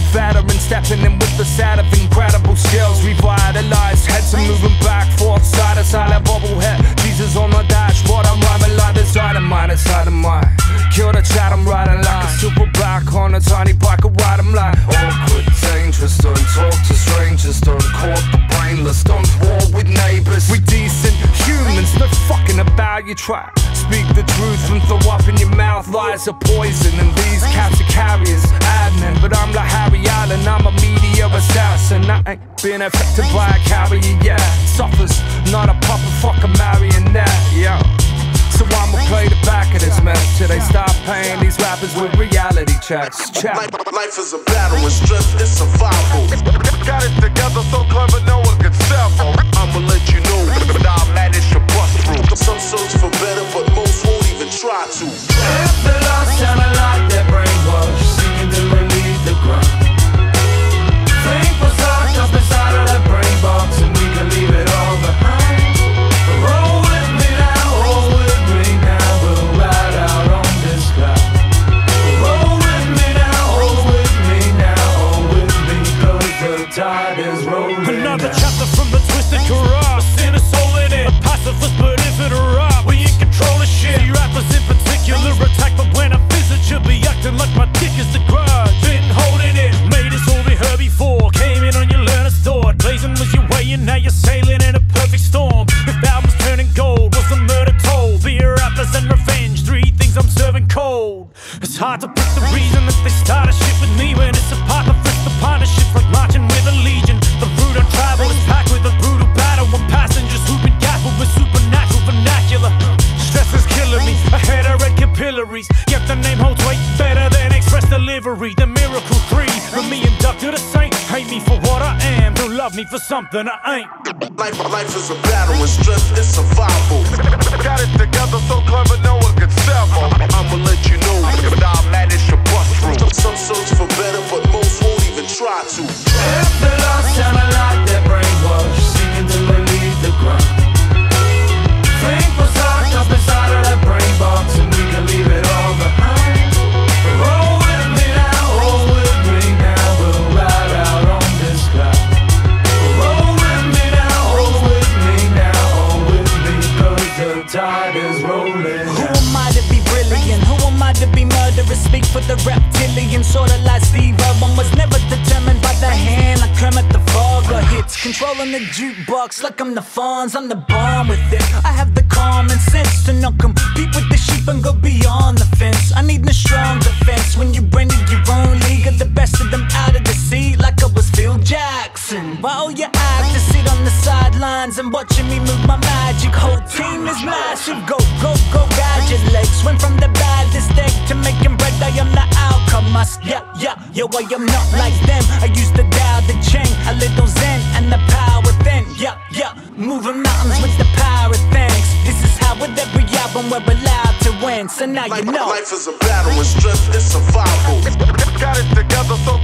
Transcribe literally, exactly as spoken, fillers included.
veteran, stepping in with the set of incredible skills. Revitalized heads are moving back, forth, side to side, like bobblehead. Jesus on the dashboard, I'm rhyming like the dynamite inside of mine. Kill the chat, I'm riding like a super back on a tiny bike, I ride 'em like awkward, dangerous. Don't talk to strangers, don't court the brainless, don't war with neighbors. We decent humans, no fucking about your track. Speak the truth and throw up in your mouth. Lies are poison and these cats are carriers, admin. But I'm like Harry Allen, I'm a media assassin. I ain't been affected by a carrier yet. Suffers, not a puppet, fuck a marionette, yeah. So I'ma play the back of this mess till they stop paying these rappers with reality checks. Check. Life, life is a battle and strength is survival. Got it together so clever no one can sample. I'ma let you know that I managed to bust through. Some search for better but most won't even try to. If the lost sounded like their brainwash, seeking to relieve the grind. Think what's locked up inside of that brain box and we can leave it all behind. Roll with me now, roll with me now, we'll ride out on this cloud. Roll with me now, roll with me now, roll with me, cause the tide is rolling. Another chapter from the twisted corrupt, sin a soul in it, a pacifist but if it erupt, we in control of shit. You rappers in particular attack, but when I visit you'll be acting like my dick is the grudge. Been holding it, made us all be heard before. Came in on your learner's thought, blazing was your way and now you're sailing in a perfect storm. If albums turning gold, was the murder told? Beer rappers and revenge, three things I'm serving cold. It's hard to pick the reason that they started shit with me when it's a partner fist the partnership like marching with a legion. The route on travel is packed with a brutal battle when passengers whooping gaffled with supernatural vernacular. Stress is killing me, a head of red capillaries. Yet the name holds weight better than express delivery. The miracle three, from me inducted a saint. Hate me for what I am, don't love me for something I ain't. Life, life is a battle and strength is survival. Got it together so clever no one can sample. I'ma let you know that I managed to bust through. Some search for better but most won't even try to. If the lost sounded like their brainwash, seeking to relieve the grind. Think what's locked up inside of that brain box and we can leave it all behind. Roll with me now, roll with me now, we'll ride out on this cloud. Roll with me now, roll with me now, roll with me, cause the tide is rolling. Who am I to be brilliant? Who am I to be murderous? Speak for the reptilian, sorta like Steve Irwin was never determined by the hand. I climb at the fog or hits, controlling the jukebox like I'm the Fonz, I'm the bomb with it. I have the common sense to not compete with the sheep and go beyond the fence. I need no strong defense when you branded your own league. Got the best of them out of the sea like I was Phil Jackson. While you act to sit on the sidelines and watching me move my magic, whole team is massive. Go, go, go, gadget legs. Went from the baddest egg to making bread. I am the alchemist. Yeah, yeah, yo, I am not like them. I used to dial the chain, a little zen and the power within. Yeah, yeah, moving mountains with the power of thanks. This is how with every album we're allowed to win. So now you know life is a battle and strength is survival. Got it together so